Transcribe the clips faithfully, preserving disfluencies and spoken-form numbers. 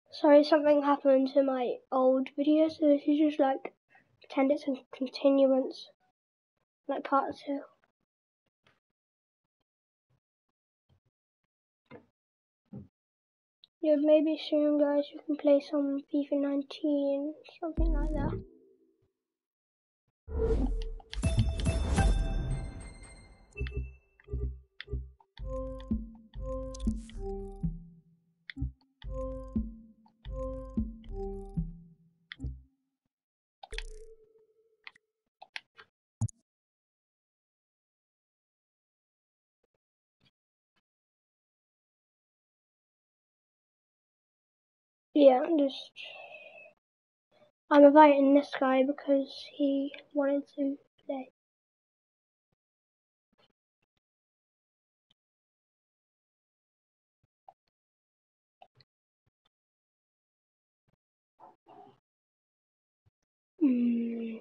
Sorry, something happened to my old video, so this is just like pretend it's a continuance, like part two. Yeah, maybe soon, guys, you can play some FIFA nineteen, something like that. Yeah, just I'm inviting this guy because he wanted to play. Mm.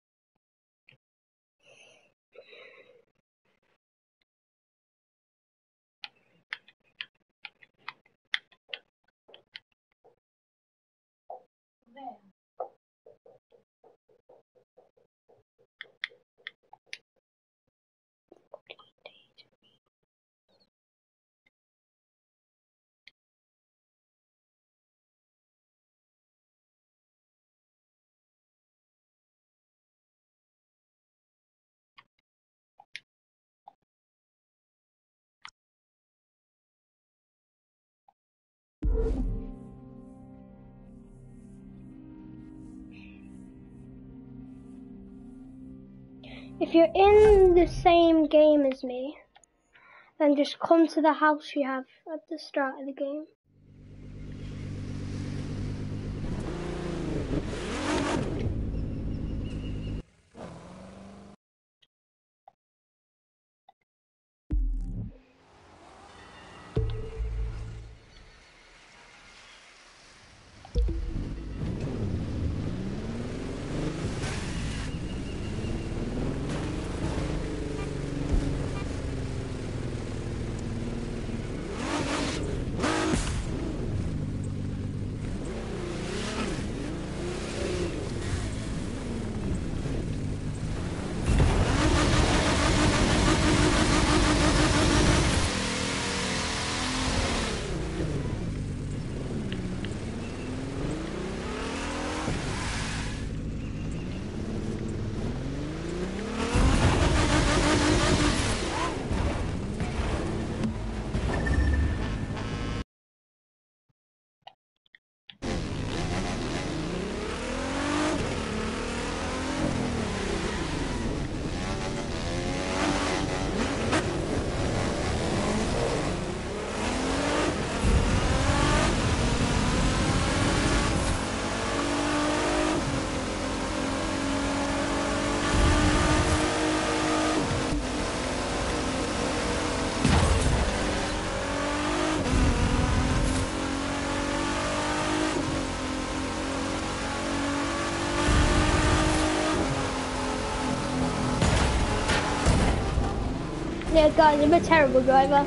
If you're in the same game as me, then just come to the house you have at the start of the game. Yeah, guys, I'm a terrible driver.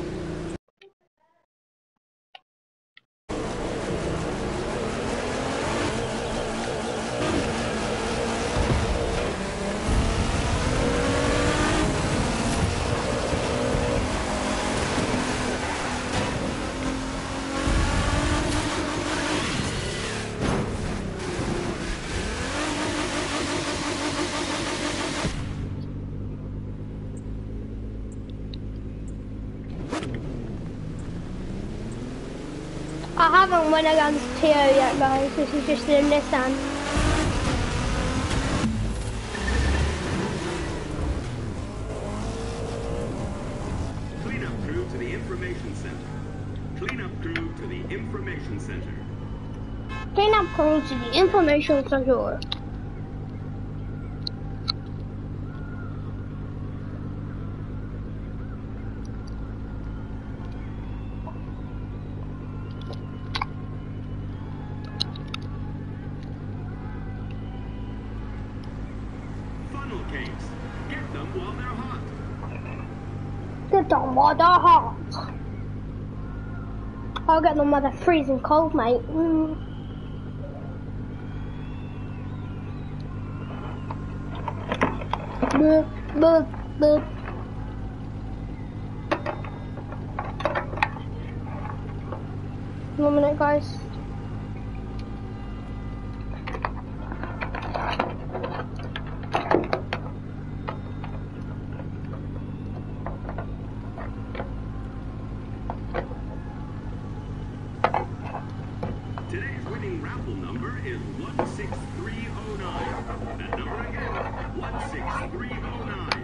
I haven't won against T O yet, guys. This is just a Nissan. Cleanup crew to the information center. Cleanup crew to the information center. Cleanup crew to the information center. Funnel cakes. Get them while they're hot. Get them while they're hot. I'll get them while they're freezing cold, mate. Mm. Boop, boop, boop. One minute, guys. Today's winning raffle number is one six three oh nine. That number again, one six three oh nine.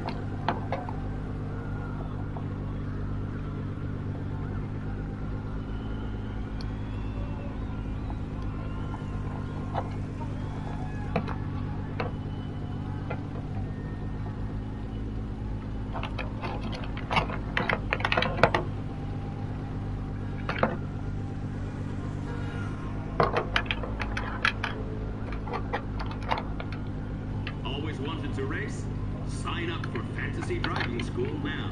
Always wanted to race? Sign up for Fantasy Driving School now.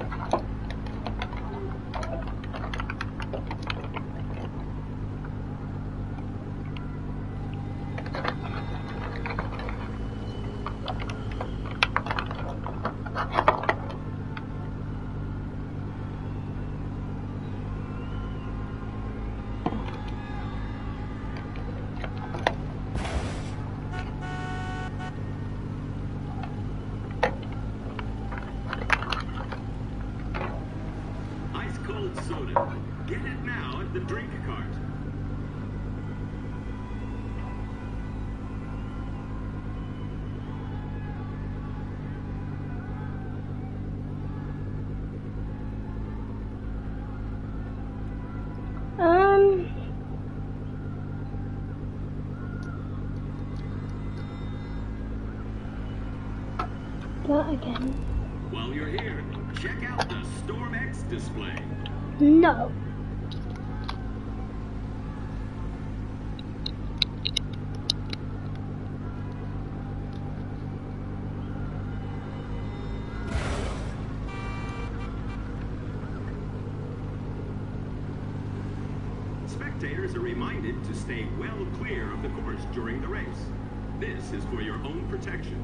Ice cold soda. Get it now at the drink cart. Um. That again. While you're here, check out the StormX display. No. Spectators are reminded to stay well clear of the course during the race. This is for your own protection.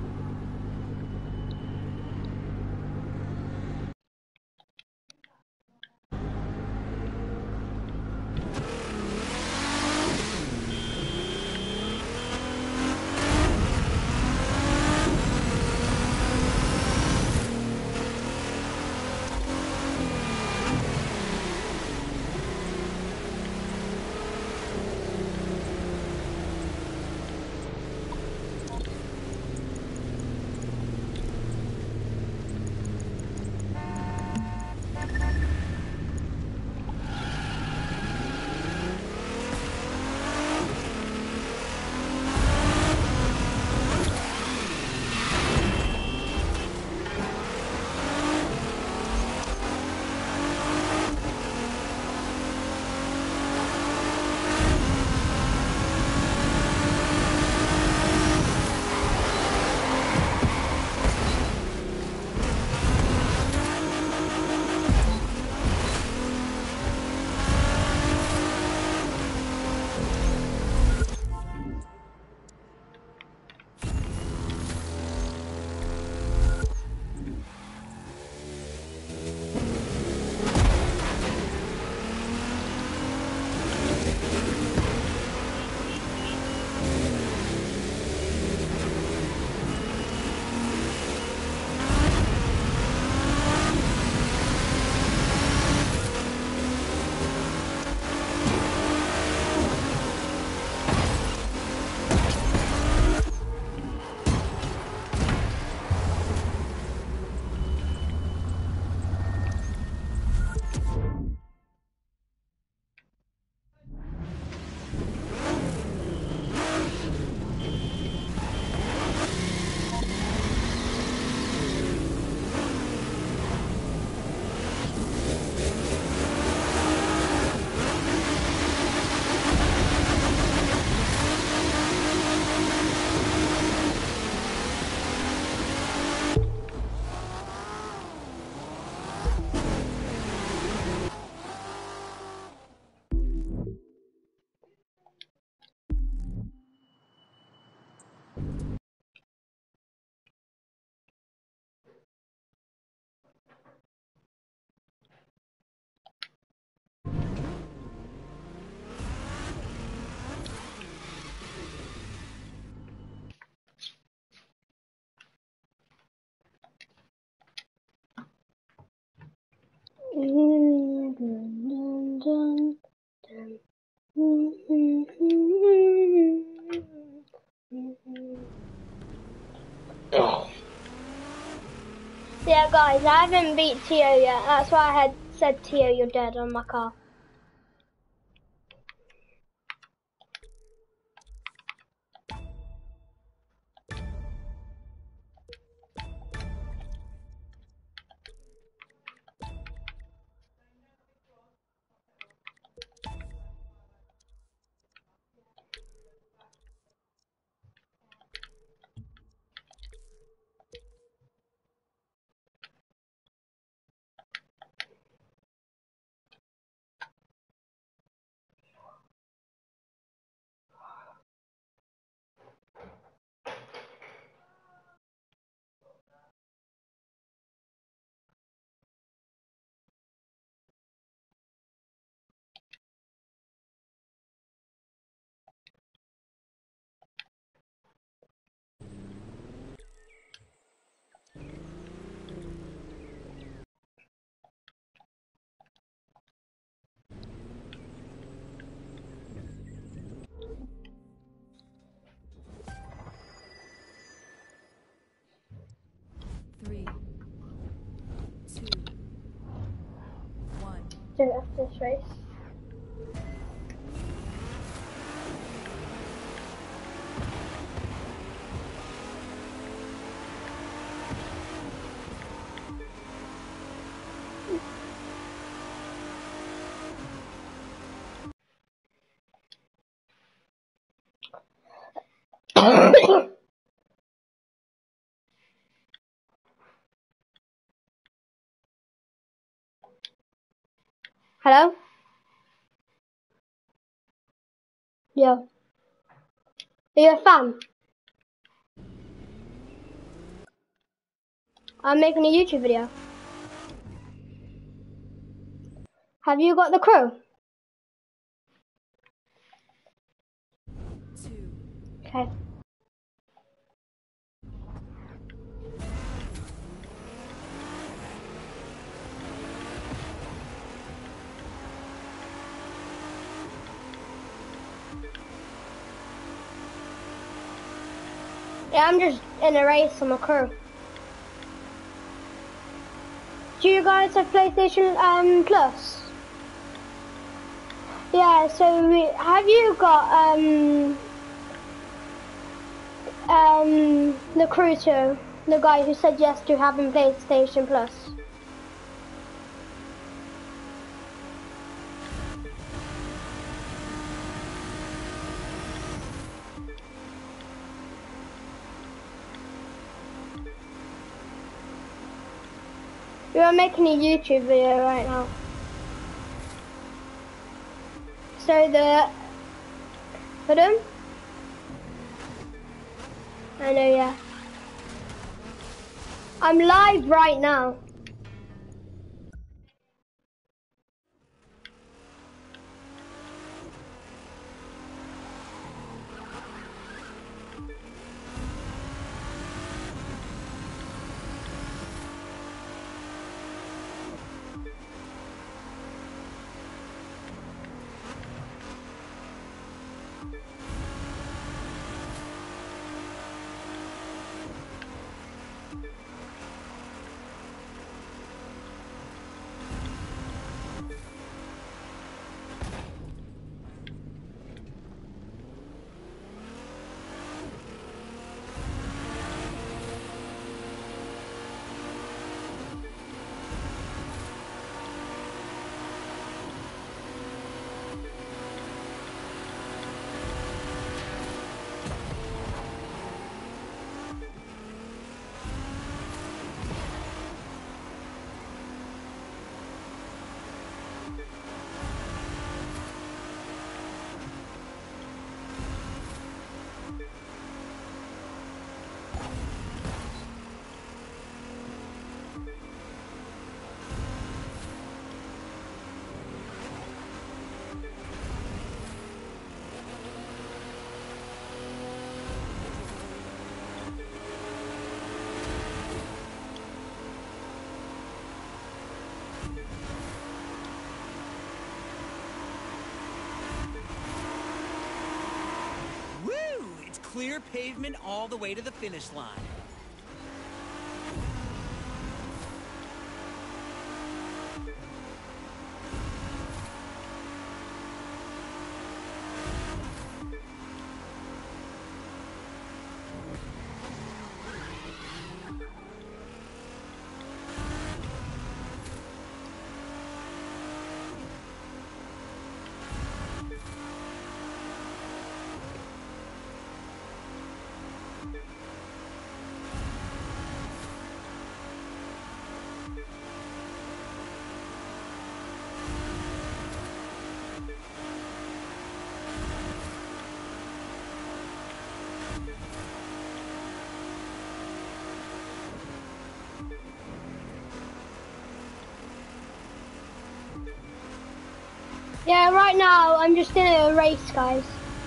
Oh. Yeah, guys, I haven't beat Tio yet. That's why I had said, Tio, you're dead on my car. Three, two, one. Do it after this race. Hello? Yeah. Are you a fan? I'm making a YouTube video. Have you got the crew? Two. Okay. Yeah, I'm just in a race on my crew. Do you guys have PlayStation um, Plus? Yeah, so we, have you got um, um, the crew too? The guy who said yes to having PlayStation Plus? We are making a YouTube video right now. So the, pardon? I know, yeah. I'm live right now. clear pavement all the way to the finish line. Yeah, right now I'm just in a race, guys.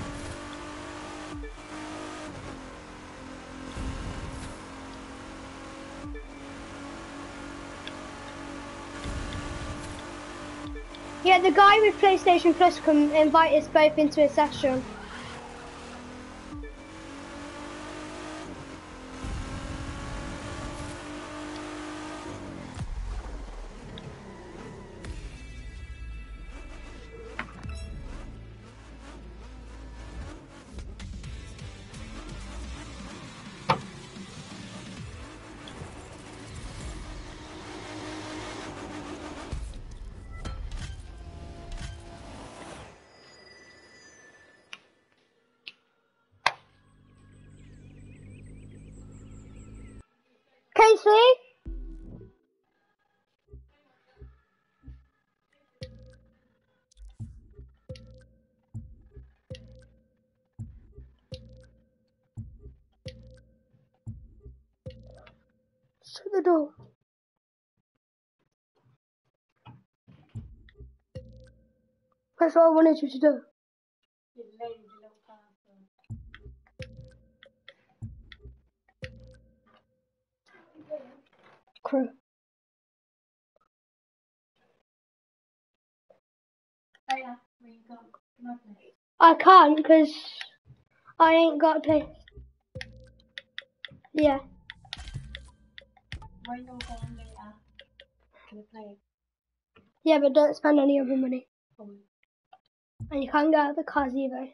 Yeah, the guy with PlayStation Plus can invite us both into a session. Casey? Shut the door. That's what I wanted you to do. Crew. I can't because I ain't got a place. Yeah. Yeah, but don't spend any of the money. And you can't get out of the cars either.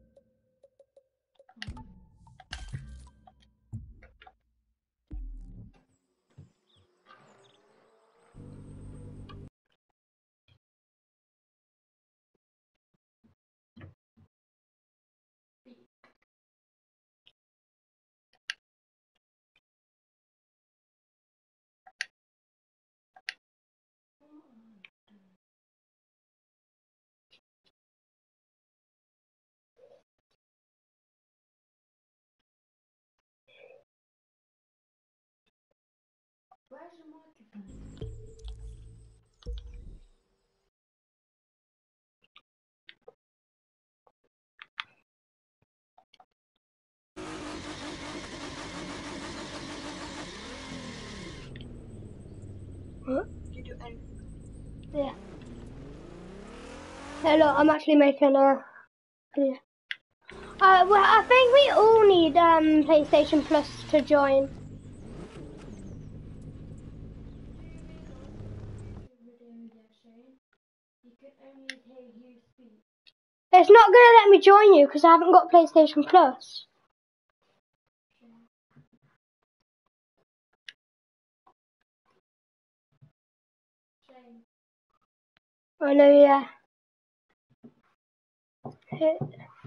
What? Yeah. Hello, I'm actually making a video. Uh, well, I think we all need um PlayStation Plus to join. It's not gonna let me join you because I haven't got PlayStation Plus. I know, yeah. Hit.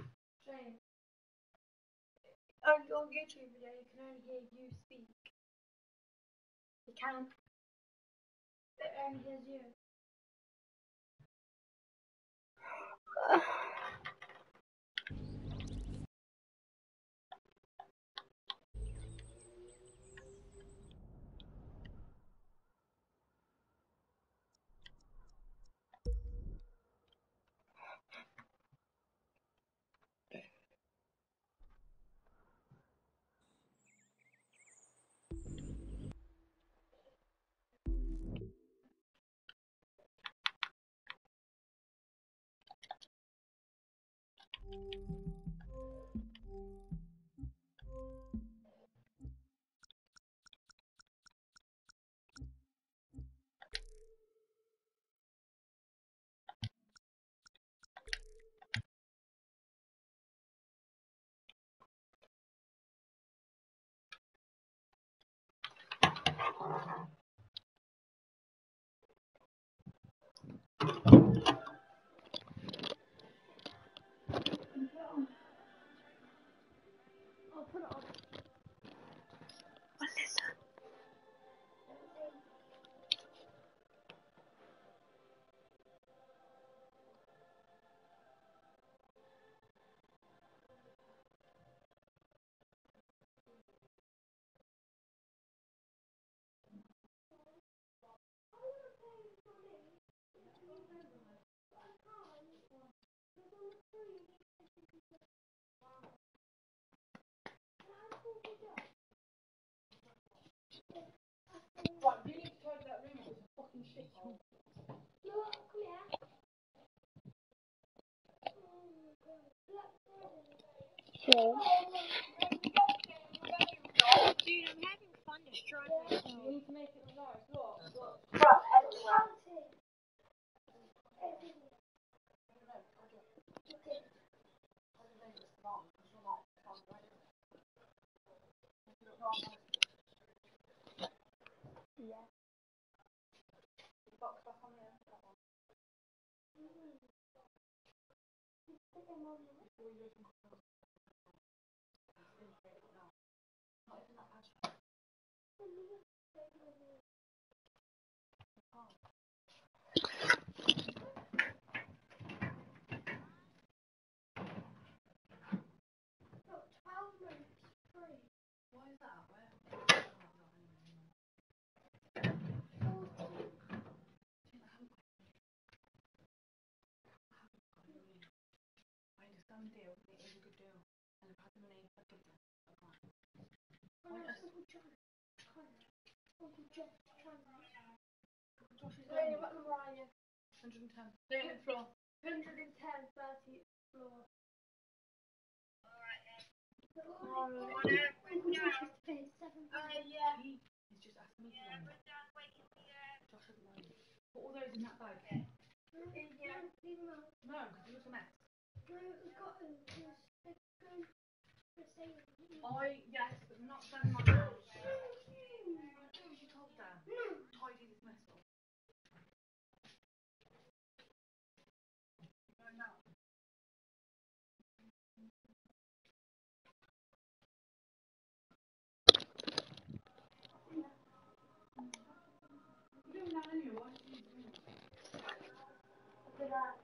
On your YouTube video, you can only hear you speak. You can. It only hears you. put it on. Listen. Right, you need to tidy that room up. It's a fucking shithole. No, come here. Sure. Dude, I'm having fun destroying myself. You need to make it nice. Look, look. Yeah. Box back on there. That one. Why is that? Where? I understand the deal. It is a good deal. And I've had the money. I've given it. I can't. Why not? Uncle John. Uncle John. Josh is Wait, there. what number are you? one hundred ten. Lay on the floor. one hundred ten, thirty floor. Alright then. Uncle Josh has to pay seven pounds. Yeah. He is just asking me to lend. Josh hasn't lent. Put all those in that bag. No, leave him out. No, because he was a mess. No, we've got him. He's going for sale. I, yes, but I'm not spending my house. I do as you told them. Tidy this mess up. No, no. You're doing that anyway. Why are you doing it? Look at that.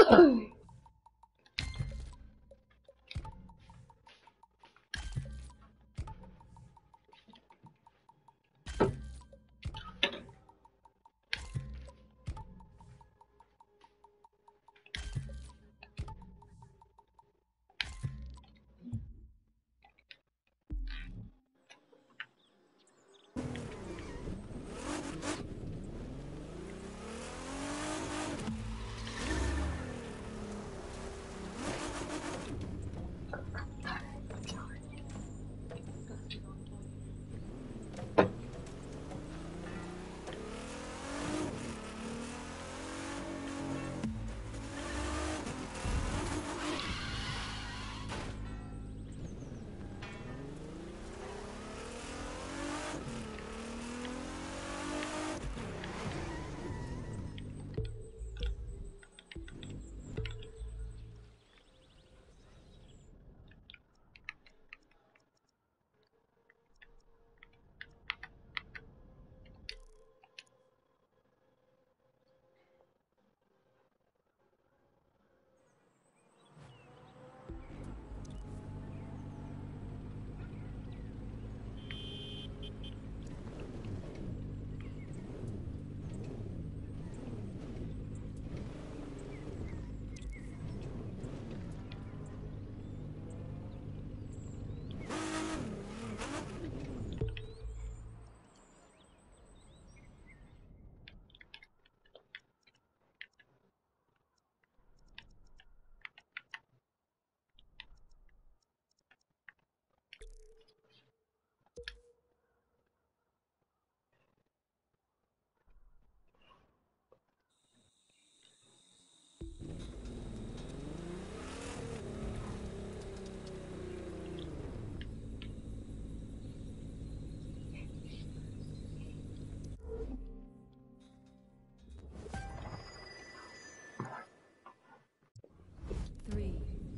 Three,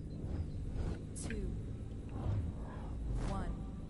two, one.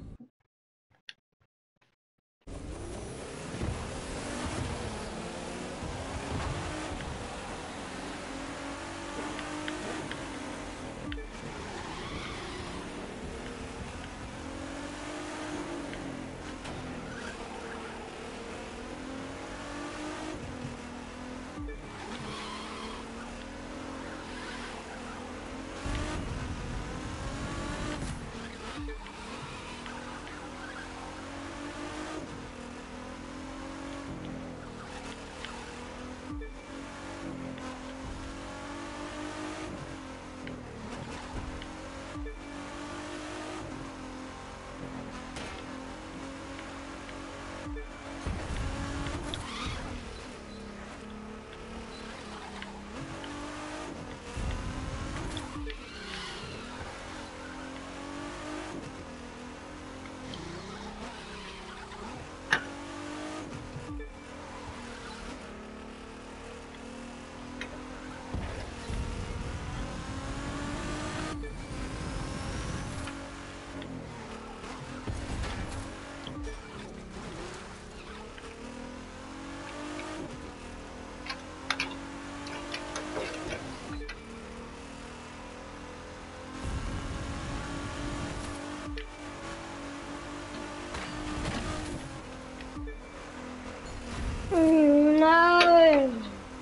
Mm, no.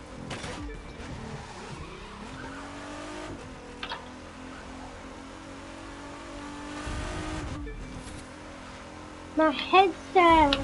My headset.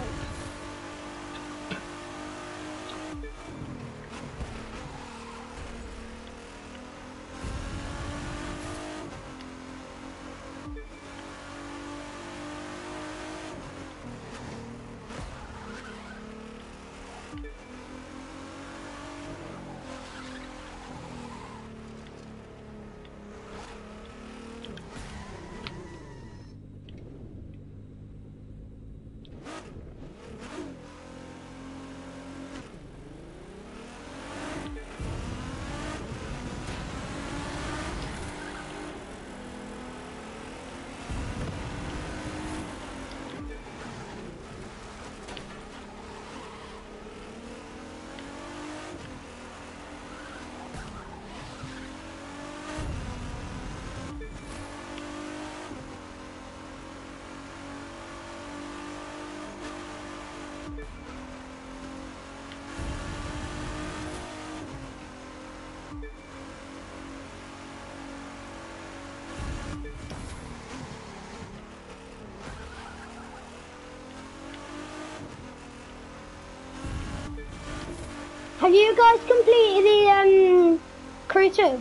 Have you guys completed the um, crew two?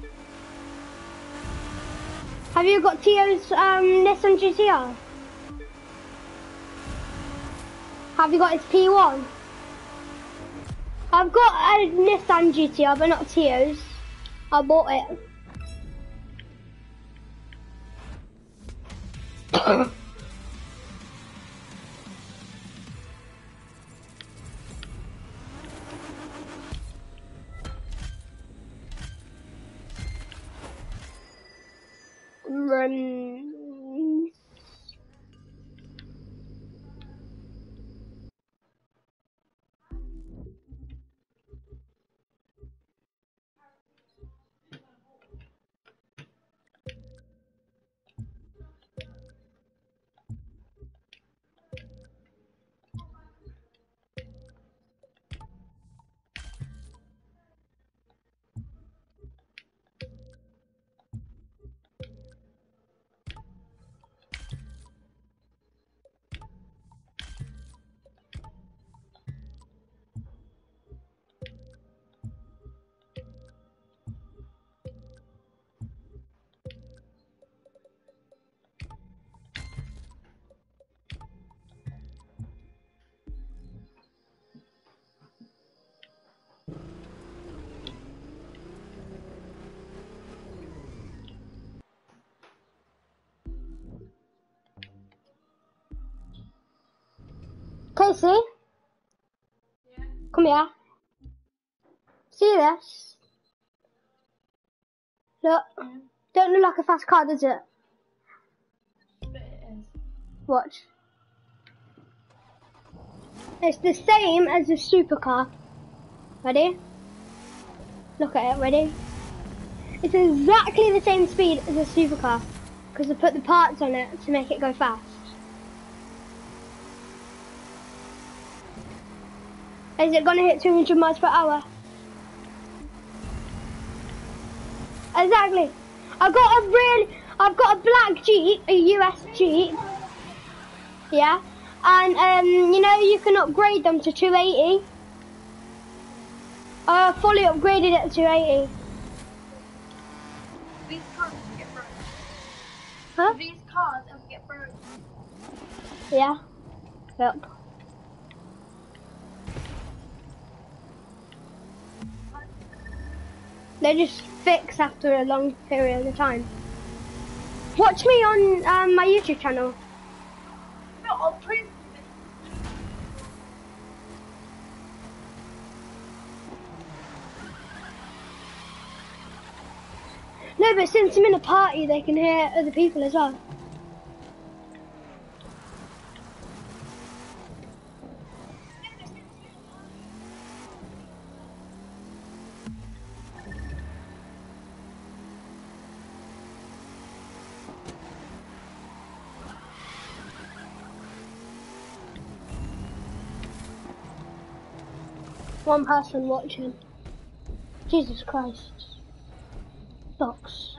Have you got Tio's um, Nissan G T R? Have you got his P one? I've got a Nissan G T R, but not Tio's. I bought it. um, Casey? Yeah. Come here. See this? Look. Don't look like a fast car, does it? But it is. Watch. It's the same as a supercar. Ready? Look at it, ready? It's exactly the same speed as a supercar. Because I put the parts on it to make it go fast. Is it gonna hit two hundred miles per hour? Exactly. I've got a real, I've got a black Jeep, a U S Jeep. Yeah. And um, you know, you can upgrade them to two eighty. I fully upgraded it to two eighty. These cars will get broke. Huh? These cars will get broke. Yeah. Yep. They just fix after a long period of time. Watch me on um, my YouTube channel. No, I'll prove No, but since I'm in a party, they can hear other people as well. One person watching. Jesus Christ. Box.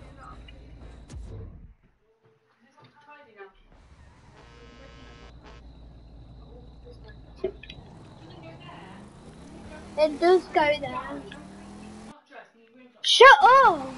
It does go there. Shut up!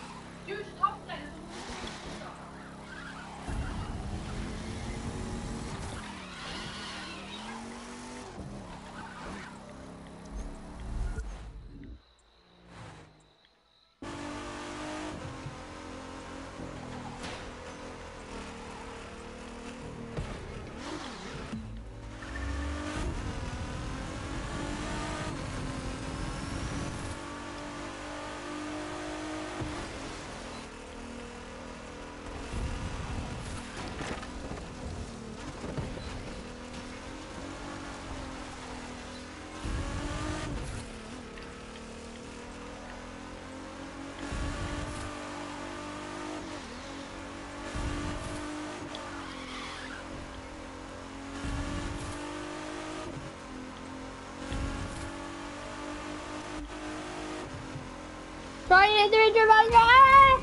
Try three, two, one, go!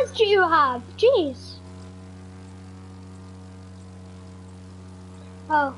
cars do you have? Jeez. Oh.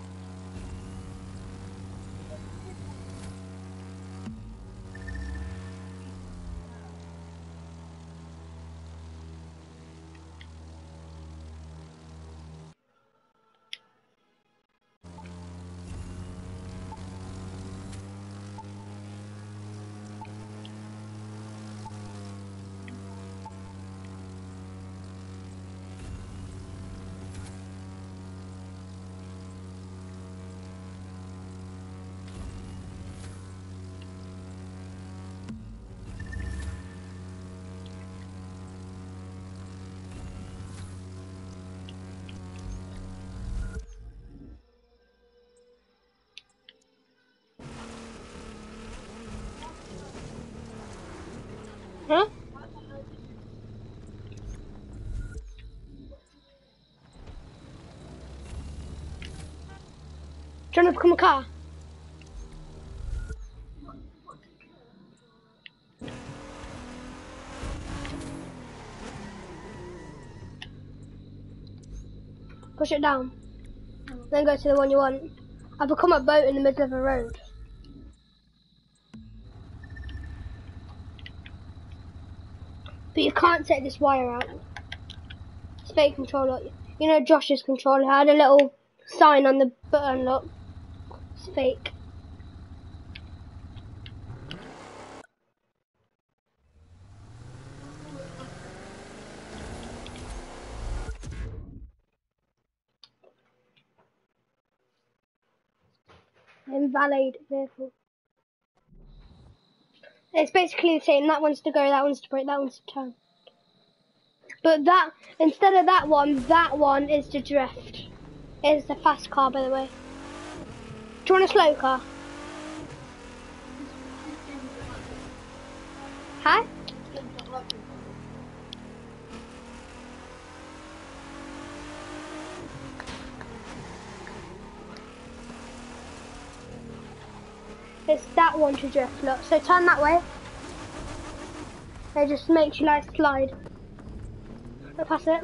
Huh? Do you want to become a car? Push it down. Then go to the one you want. I've become a boat in the middle of a road. But you can't take this wire out. It's fake controller. You know Josh's controller had a little sign on the button lock. It's fake. Invalid vehicle. It's basically the same. That one's to go, that one's to brake, that one's to turn. But that, instead of that one, that one is to drift. It's a fast car, by the way. Do you want a slow car? Huh? It's that one to drift, look. So turn that way. It just makes you like slide. Look past it.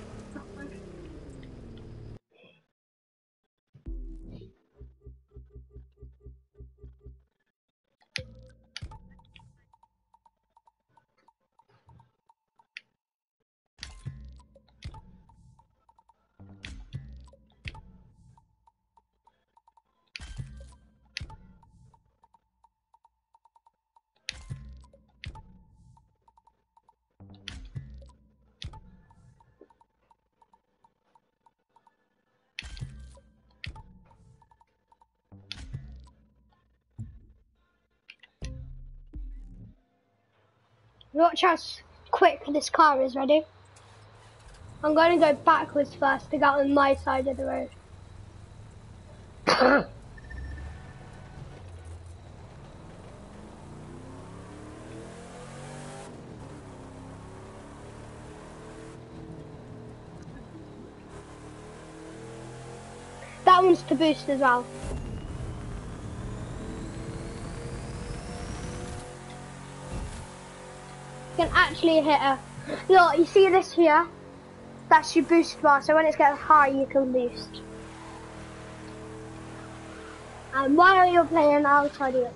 Watch how quick this car is, ready? I'm going to go backwards first to get on my side of the road. That one's to boost as well. You can actually hit her. Look, you see this here? That's your boost bar, so when it's getting high you can boost. And while you're playing, I'll try to do it.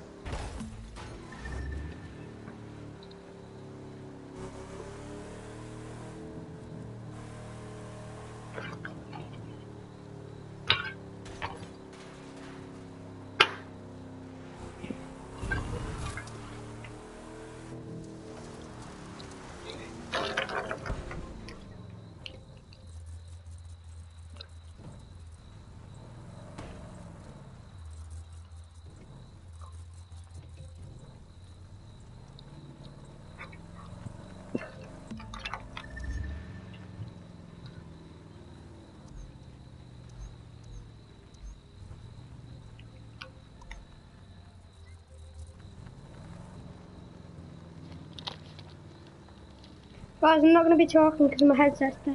Guys, I'm not going to be talking because my headset's dead.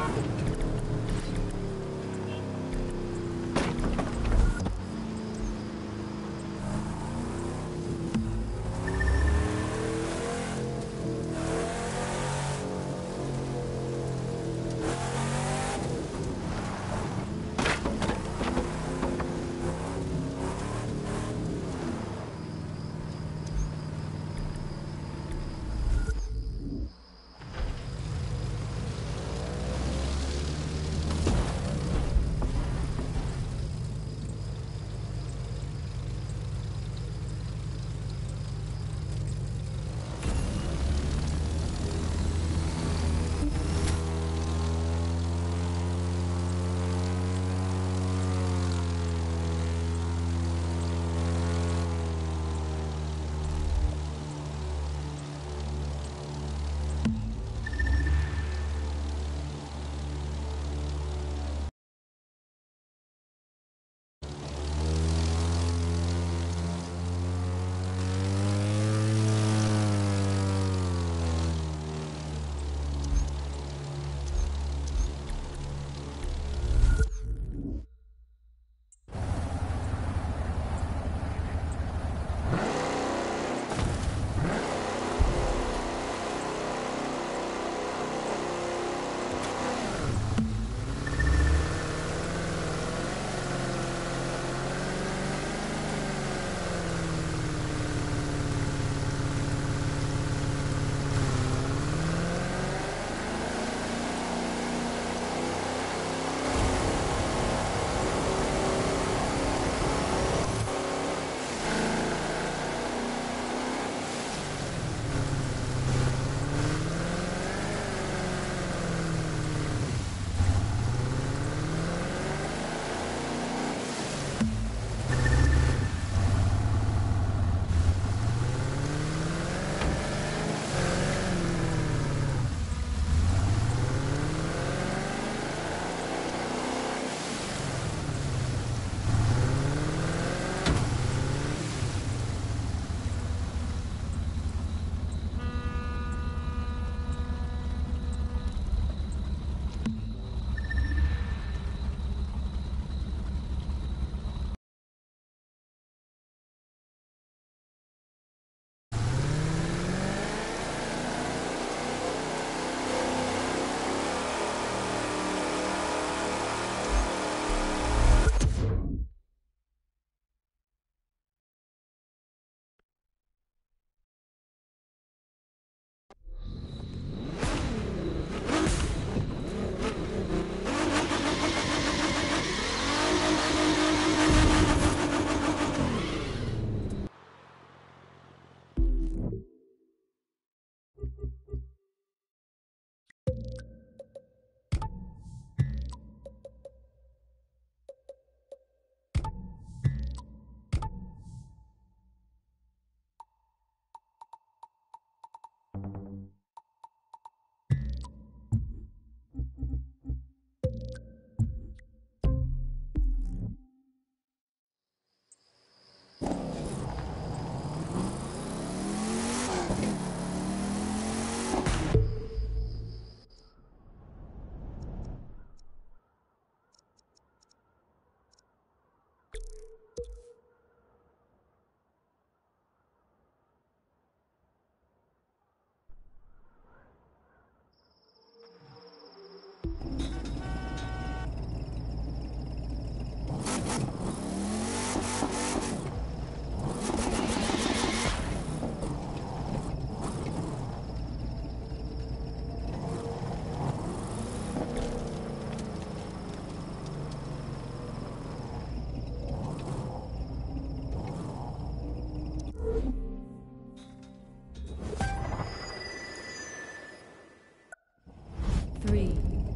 Three,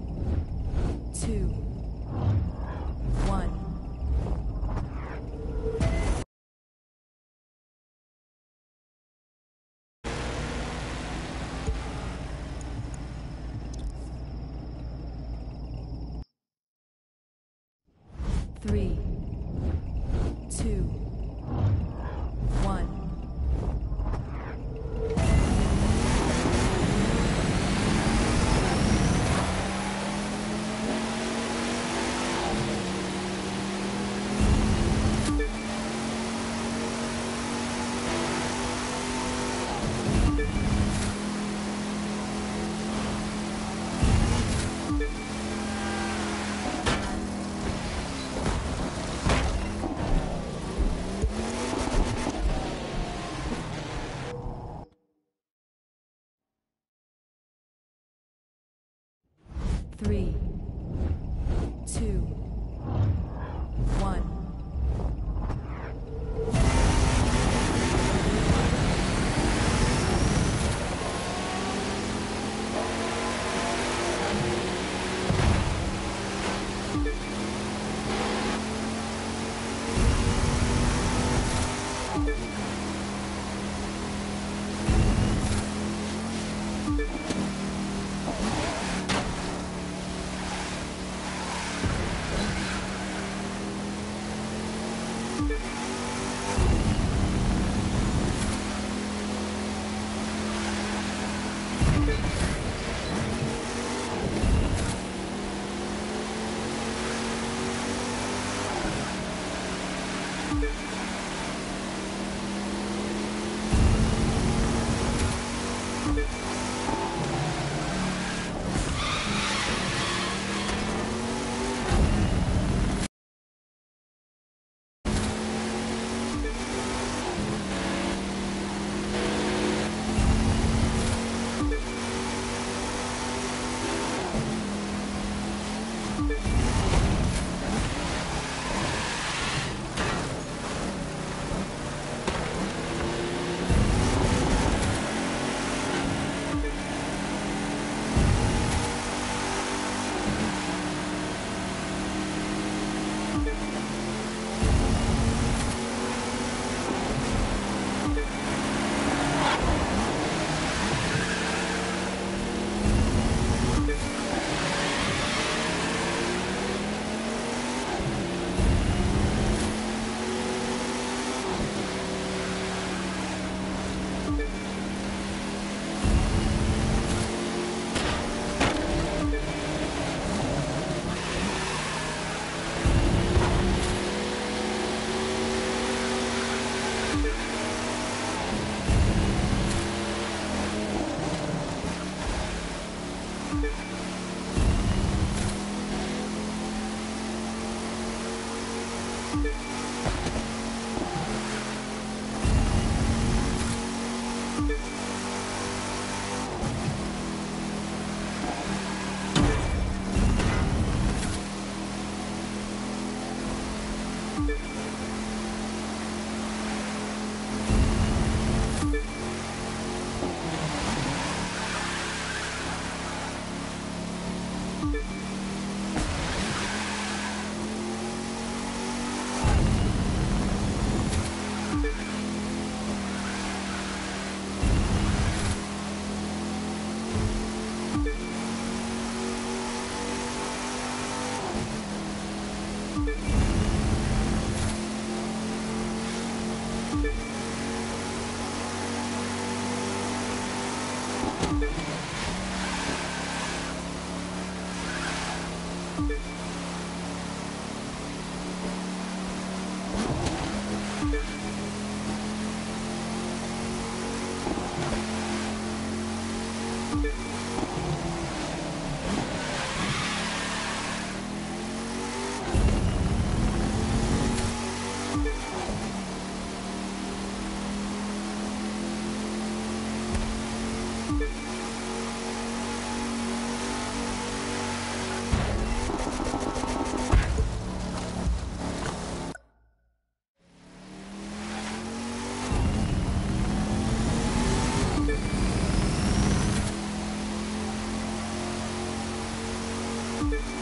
two, one. Three, two, one. Three, two, one. you